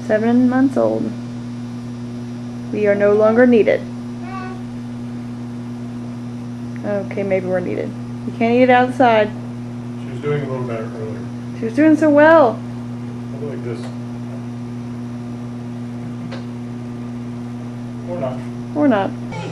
7 months old. We are no longer needed. Okay, maybe we're needed. You can't eat it outside. She was doing a little better earlier. She was doing so well. How about like this? Or not. Or not.